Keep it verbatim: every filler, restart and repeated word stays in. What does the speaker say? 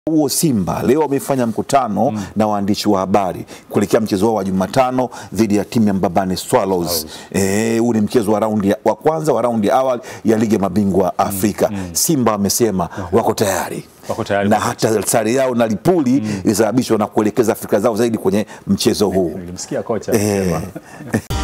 Huo Simba leo wamefanya mkutano mm. na waandishi wa habari kuelekea mchezo wao wa Jumatano dhidi ya timu ya Mbabane Swallows. Eh, huu ni mchezo wa raundi wa kwanza wa raundi ya awali ya Ligi ya Mabingwa Afrika. Mm. Simba wamesema wako tayari. Wako tayari. Na hata sare yao na Lipuli mm. ilisababishwa na kuelekeza fikra zao zaidi kwenye mchezo huu. Nilimsikia kocha akisema.